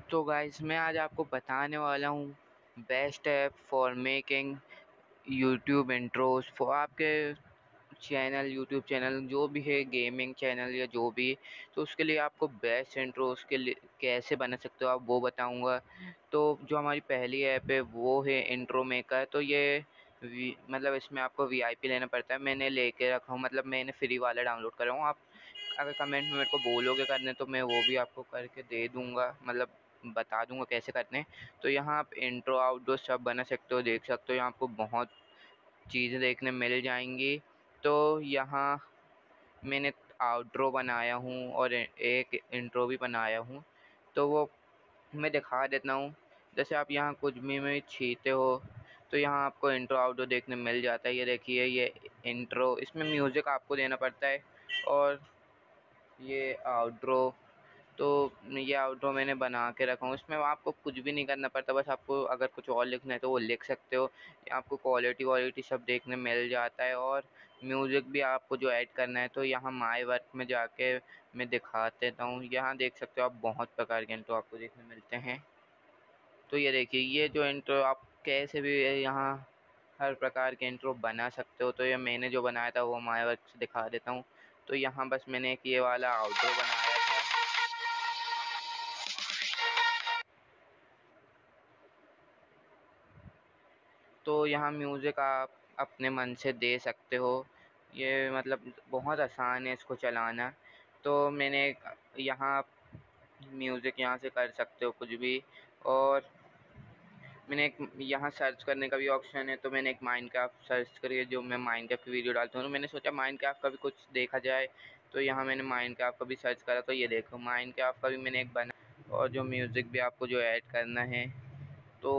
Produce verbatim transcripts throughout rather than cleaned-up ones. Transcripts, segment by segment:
तो गाइस मैं आज आपको बताने वाला हूँ best app for making YouTube intros for आपके चैनल यूट्यूब चैनल जो भी है गेमिंग चैनल या जो भी। तो उसके लिए आपको बेस्ट इंट्रोस के लिए कैसे बना सकते हो आप वो बताऊंगा। तो जो हमारी पहली ऐप है वो है इंट्रो मेकर। तो ये वी मतलब इसमें आपको वीआईपी लेना पड़ता है। मैंने लेके रखा हूँ, मतलब मैंने फ्री वाला डाउनलोड करा हूँ। आप अगर कमेंट में मेरे को बोलोगे करने तो मैं वो भी आपको करके दे दूँगा, मतलब बता दूँगा कैसे करने हैं। तो यहाँ आप इंट्रो आउटडोर सब बना सकते हो, देख सकते हो। यहाँ आपको बहुत चीज़ें देखने मिल जाएंगी। तो यहाँ मैंने आउट्रो बनाया हूँ और एक इंट्रो भी बनाया हूँ, तो वो मैं दिखा देता हूँ। जैसे आप यहाँ कुछ भी में छीते हो तो यहाँ आपको इंट्रो आउट्रो देखने मिल जाता है। ये देखिए ये इंट्रो, इसमें म्यूज़िक आपको देना पड़ता है। और ये आउट्रो, तो ये आउट्रो मैंने बना के रखा हूँ। इसमें आपको कुछ भी नहीं करना पड़ता, बस आपको अगर कुछ और लिखना है तो वो लिख सकते हो। आपको क्वालिटी वॉलिटी सब देखने मिल जाता है। और म्यूज़िक भी आपको जो ऐड करना है तो यहाँ माय वर्क में जाके मैं दिखा देता हूँ। यहाँ देख सकते हो आप बहुत प्रकार के इंट्रो आपको देखने मिलते हैं। तो ये देखिए ये जो इंट्रो आप कैसे भी यहाँ हर प्रकार के इंट्रो बना सकते हो। तो ये मैंने जो बनाया था वो माय वर्क से दिखा देता हूँ। तो यहाँ बस मैंने एक ये वाला आउट्रो बनाया था। तो यहाँ म्यूज़िक आप अपने मन से दे सकते हो। ये मतलब बहुत आसान है इसको चलाना। तो मैंने एक यहाँ म्यूज़िक यहाँ से कर सकते हो कुछ भी। और मैंने एक यहाँ सर्च करने का भी ऑप्शन है, तो मैंने एक माइनक्राफ्ट सर्च करी, जो मैं माइनक्राफ्ट की वीडियो डालता हूँ। तो मैंने सोचा माइनक्राफ्ट का भी कुछ देखा जाए। तो यहाँ मैंने माइनक्राफ्ट का भी सर्च करा, तो ये देखो माइनक्राफ्ट का भी मैंने एक बना। और जो म्यूज़िक भी आपको जो ऐड करना है तो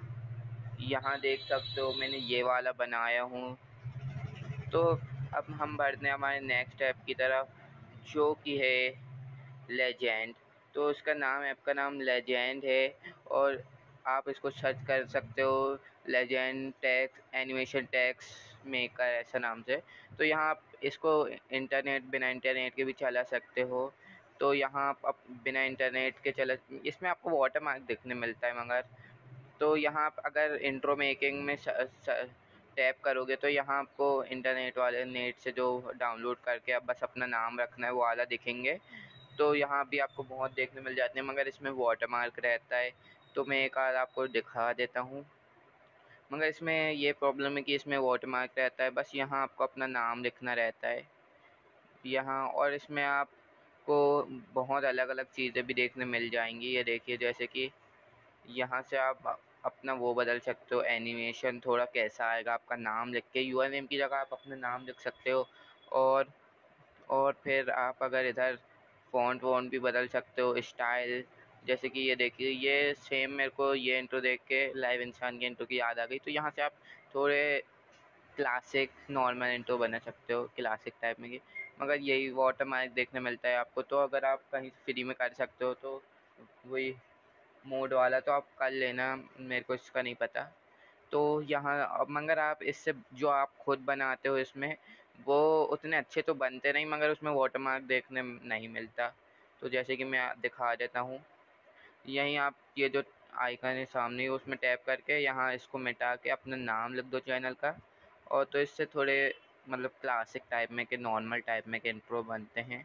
यहाँ देख सकते हो मैंने ये वाला बनाया हूँ। तो अब हम बढ़ते हैं हमारे नेक्स्ट ऐप की तरफ, जो कि है लेजेंड। तो इसका नाम ऐप का नाम लेजेंड है। और आप इसको सर्च कर सकते हो legend text animation text maker ऐसा नाम से। तो यहाँ आप इसको इंटरनेट बिना इंटरनेट के भी चला सकते हो। तो यहाँ आप अप- बिना इंटरनेट के चला, इसमें आपको वाटर मार्क देखने मिलता है। मगर तो यहाँ आप अगर इंट्रो मेकिंग में टैप करोगे तो यहाँ आपको इंटरनेट वाले नेट से जो डाउनलोड करके आप बस अपना नाम रखना है वो वाला दिखेंगे। तो यहाँ भी आपको बहुत देखने मिल जाते हैं, मगर इसमें वाटरमार्क रहता है। तो मैं एक बार आपको दिखा देता हूँ। मगर इसमें ये प्रॉब्लम है कि इसमें वाटरमार्क रहता है, बस यहाँ आपको अपना नाम लिखना रहता है यहाँ। और इसमें आपको बहुत अलग अलग चीज़ें भी देखने मिल जाएंगी। ये देखिए जैसे कि यहाँ से आप अपना वो बदल सकते हो, एनिमेशन थोड़ा कैसा आएगा। आपका नाम लिख के यूआर नेम की जगह आप अपना नाम लिख सकते हो। और और फिर आप अगर इधर फ़ॉन्ट वॉन्ट भी बदल सकते हो, स्टाइल। जैसे कि ये देखिए ये सेम मेरे को ये इंट्रो देख के लाइव इंसान की इंट्रो की याद आ गई। तो यहाँ से आप थोड़े क्लासिक नॉर्मल इंट्रो बना सकते हो, क्लासिक टाइप में की। मगर यही वाटर मार्क देखने मिलता है आपको। तो अगर आप कहीं फ्री में कर सकते हो तो वही मोड वाला तो आप कर लेना, मेरे को इसका नहीं पता। तो यहाँ अब मगर आप इससे जो आप खुद बनाते हो इसमें वो उतने अच्छे तो बनते नहीं, मगर उसमें वाटरमार्क देखने नहीं मिलता। तो जैसे कि मैं दिखा देता हूँ, यहीं आप ये जो आइकन है सामने उसमें टैप करके यहाँ इसको मिटा के अपना नाम लिख दो चैनल का। और तो इससे थोड़े मतलब क्लासिक टाइप में के नॉर्मल टाइप में के इंट्रो बनते हैं।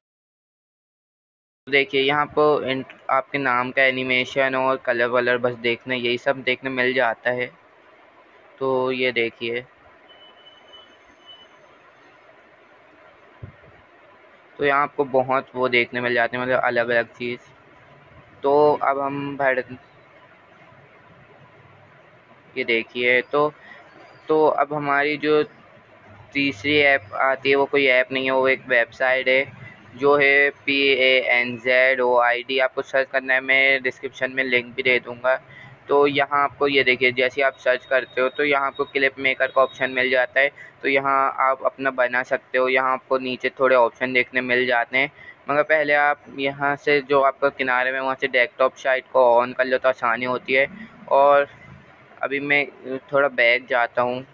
तो देखिए यहाँ आपको इंट आपके नाम का एनिमेशन और कलर वलर बस देखने, यही सब देखने मिल जाता है। तो ये देखिए, तो यहाँ आपको बहुत वो देखने मिल जाते हैं, मतलब अलग अलग चीज़। तो अब हम बढ़ ये देखिए तो तो अब हमारी जो तीसरी ऐप आती है वो कोई ऐप नहीं है, वो एक वेबसाइट है जो है P A N Z O I D. आपको सर्च करना है, मैं डिस्क्रिप्शन में लिंक भी दे दूँगा। तो यहाँ आपको ये देखिए जैसे आप सर्च करते हो तो यहाँ आपको क्लिप मेकर का ऑप्शन मिल जाता है। तो यहाँ आप अपना बना सकते हो। यहाँ आपको नीचे थोड़े ऑप्शन देखने मिल जाते हैं, मगर पहले आप यहाँ से जो आपका किनारे में वहाँ से डेस्कटॉप साइट को ऑन कर लो तो आसानी होती है। और अभी मैं थोड़ा बैक जाता हूँ।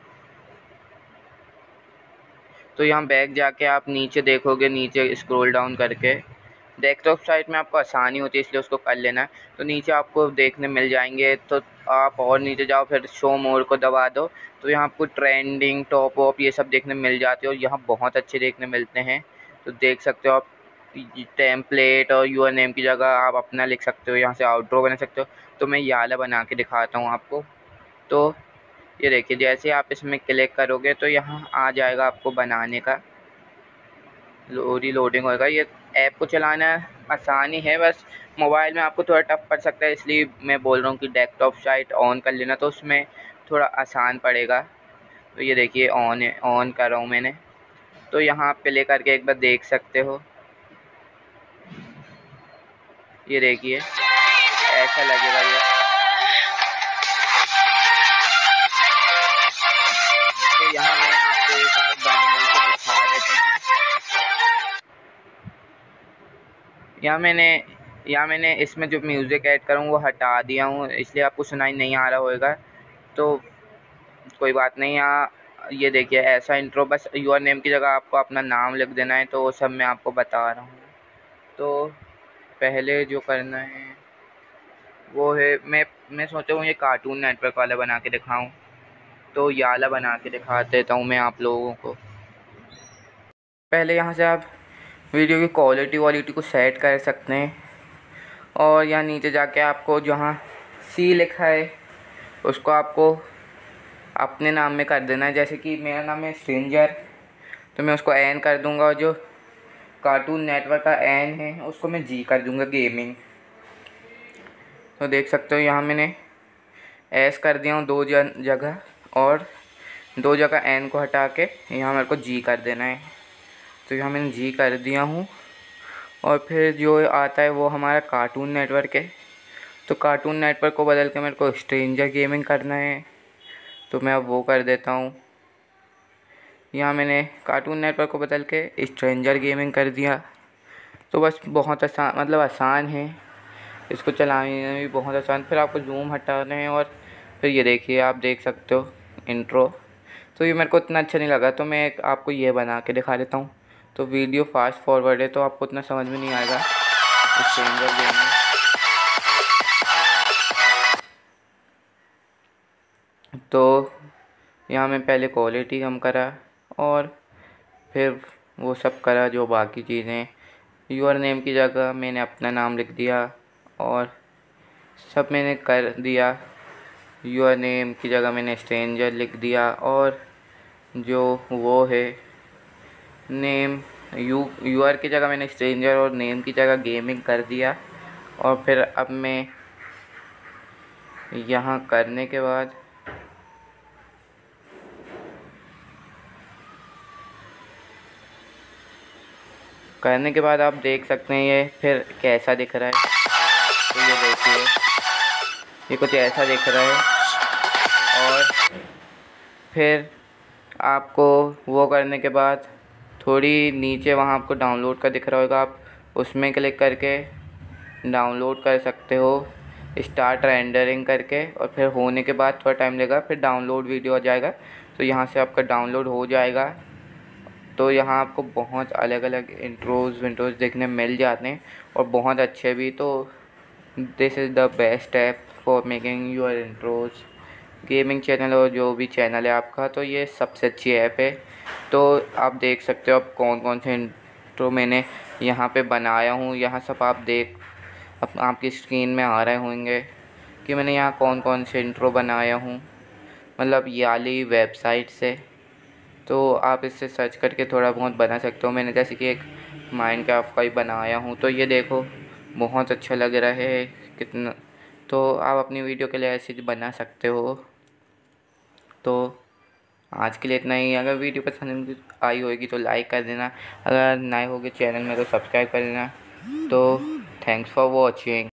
तो यहाँ बैक जाके आप नीचे देखोगे, नीचे स्क्रॉल डाउन करके डेस्कटॉप साइट में आपको आसानी होती है इसलिए उसको कर लेना है। तो नीचे आपको देखने मिल जाएंगे, तो आप और नीचे जाओ, फिर शो मोर को दबा दो, तो यहाँ आपको ट्रेंडिंग, टॉप वॉप ये सब देखने मिल जाते हैं और यहाँ बहुत अच्छे देखने मिलते हैं। तो देख सकते हो आप, टेम्पलेट और यूआर नेम की जगह आप अपना लिख सकते हो, यहाँ से आउटरो बना सकते हो। तो मैं ये वाला बना के दिखाता हूँ आपको। तो ये देखिए, जैसे आप इसमें क्लिक करोगे तो यहाँ आ जाएगा आपको बनाने का, लोडी लोडिंग होगा। ये ऐप को चलाना आसानी है, बस मोबाइल में आपको थोड़ा टफ पड़ सकता है, इसलिए मैं बोल रहा हूँ कि डेस्कटॉप साइट ऑन कर लेना, तो उसमें थोड़ा आसान पड़ेगा। तो ये देखिए ऑन है, ऑन कर रहा हूँ मैंने। तो यहाँ आप प्ले करके एक बार देख सकते हो। ये देखिए ऐसा लगेगा ये। तो यहाँ मैं आपको एक बार बनाने को दिखा देता हूँ। यहाँ मैंने यहाँ मैंने इसमें जो म्यूज़िक ऐड करूँ वो हटा दिया हूँ, इसलिए आपको सुनाई नहीं आ रहा होगा। तो कोई बात नहीं। यहाँ ये देखिए ऐसा इंट्रो, बस यूआर नेम की जगह आपको अपना नाम लिख देना है। तो वो सब मैं आपको बता रहा हूँ। तो पहले जो करना है वो है, मैं मैं सोचा हूँ ये कार्टून नेटवर्क वाला बना के दिखाऊँ। तो ये वाला बना के दिखा देता हूँ मैं आप लोगों को। पहले यहाँ से आप वीडियो की क्वालिटी वॉलिटी को सेट कर सकते हैं, और यहाँ नीचे जाके आपको जहाँ सी लिखा है उसको आपको अपने नाम में कर देना है। जैसे कि मेरा नाम है स्ट्रेंजर, तो मैं उसको एन कर दूंगा, और जो कार्टून नेटवर्क का एन है उसको मैं जी कर दूंगा, गेमिंग। तो देख सकते हो यहाँ मैंने एस कर दिया हूँ दो जगह, और दो जगह एन को हटा के यहाँ मेरे को जी कर देना है। तो यहाँ मैंने जी कर दिया हूँ, और फिर जो आता है वो हमारा कार्टून नेटवर्क है। तो कार्टून नेटवर्क को बदल के मेरे को स्ट्रेंजर गेमिंग करना है, तो मैं अब वो कर देता हूँ। यहाँ मैंने कार्टून नेटवर्क को बदल के स्ट्रेंजर गेमिंग कर दिया। तो बस बहुत आसान, मतलब आसान है, इसको चलाने में भी बहुत आसान। फिर आपको जूम हटाना है, और फिर ये देखिए आप देख सकते हो इंट्रो। तो ये मेरे को इतना अच्छा नहीं लगा, तो मैं आपको ये बना के दिखा देता हूँ। तो वीडियो फास्ट फॉरवर्ड है तो आपको उतना समझ में नहीं आएगा स्ट्रेंजर गेमिंग। तो यहाँ मैं पहले क्वालिटी कम करा, और फिर वो सब करा जो बाकी चीज़ें। यूआर नेम की जगह मैंने अपना नाम लिख दिया, और सब मैंने कर दिया। यूआर नेम की जगह मैंने स्ट्रेंजर लिख दिया, और जो वो है नेम, यू यूआर की जगह मैंने स्ट्रेंजर और नेम की जगह गेमिंग कर दिया। और फिर अब मैं यहाँ करने के बाद करने के बाद आप देख सकते हैं ये फिर कैसा दिख रहा है। तो ये देखिए ये कुछ ऐसा दिख रहा है। और फिर आपको वो करने के बाद थोड़ी नीचे वहाँ आपको डाउनलोड का दिख रहा होगा, आप उसमें क्लिक करके डाउनलोड कर सकते हो, स्टार्ट रेंडरिंग करके। और फिर होने के बाद थोड़ा टाइम लगेगा, फिर डाउनलोड वीडियो आ जाएगा। तो यहाँ से आपका डाउनलोड हो जाएगा। तो यहाँ आपको बहुत अलग अलग इंट्रोज़ विंट्रोज़ देखने मिल जाते हैं, और बहुत अच्छे भी। तो this is the best app for making your intros. Gaming channel और जो भी चैनल है आपका, तो ये सबसे अच्छी ऐप है। तो आप देख सकते हो अब कौन कौन से इंट्रो मैंने यहाँ पे बनाया हूँ। यहाँ सब आप देख अब आपकी स्क्रीन में आ रहे होंगे कि मैंने यहाँ कौन कौन से इंट्रो बनाया हूँ, मतलब याली वेबसाइट से। तो आप इससे सर्च करके थोड़ा बहुत बना सकते हो। मैंने जैसे कि एक माइनक्राफ्ट का ही बनाया हूँ, तो ये देखो बहुत अच्छा लग रहा है कितना। तो आप अपनी वीडियो के लिए ऐसे बना सकते हो। तो आज के लिए इतना ही। अगर वीडियो पसंद आई होगी तो लाइक कर देना, अगर नए होगे चैनल में तो सब्सक्राइब कर देना। तो थैंक्स फॉर वॉचिंग।